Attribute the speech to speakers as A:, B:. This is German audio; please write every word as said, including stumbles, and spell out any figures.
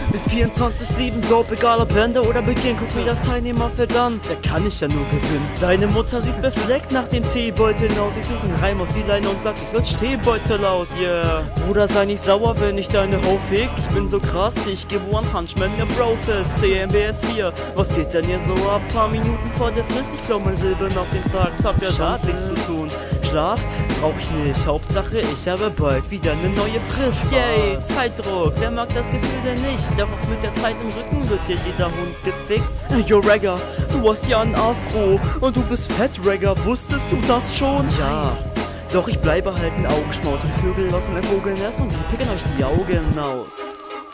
A: Mit vierundzwanzig sieben Dope, egal ob Ende oder Beginn, guck mir das Teilnehmerfeld an, da kann ich ja nur gewinnen. Deine Mutter sieht befleckt nach dem Teebeutel aus. Ich suche einen Reim auf die Leine und sag, ich lutsch Teebeutel aus, yeah. Bruder, sei nicht sauer, wenn ich deine Ho fick. Ich bin so krass, ich geb One Punch Man, mir Brofist, C M B S vier. Was geht denn hier so ab? Paar Minuten vor der Frist, ich flow mein Silbern auf den Tag. Hab ja sonst nichts zu tun. Schlaf brauch ich nicht, Hauptsache ich habe bald wieder eine neue Frist. Yay, Zeitdruck, wer mag das Gefühl denn nicht? Doch mit der Zeit im Rücken wird hier jeder Hund gefickt. Yo Ragger, du hast ja einen Afro und du bist fett, Ragger, wusstest du das schon? Ja, doch ich bleibe halt ein Augenschmaus wie Vögel aus meinem Vogelnest und die picken euch die Augen aus.